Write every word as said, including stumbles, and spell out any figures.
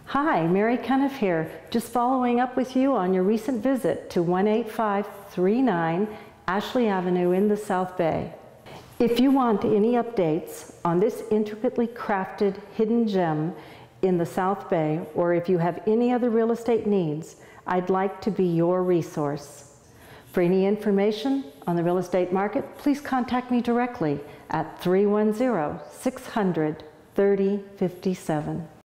Hi, Mary Cunniff here, just following up with you on your recent visit to one eight five three nine Ashley Avenue in the South Bay. If you want any updates on this intricately crafted hidden gem in the South Bay, or if you have any other real estate needs, I'd like to be your resource. For any information on the real estate market, please contact me directly at three one zero, six hundred, thirty fifty-seven.